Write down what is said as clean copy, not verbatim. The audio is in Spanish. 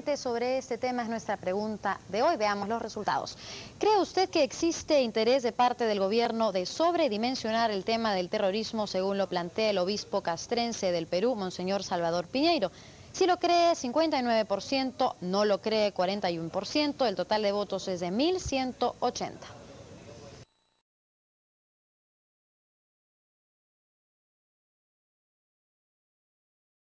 debate sobre este tema es nuestra pregunta de hoy. Veamos los resultados. ¿Cree usted que existe interés de parte del gobierno de sobredimensionar el tema del terrorismo, según lo plantea el obispo castrense del Perú, Monseñor Salvador Piñeiro? Si lo cree, 59%, no lo cree, 41%, el total de votos es de 1.180.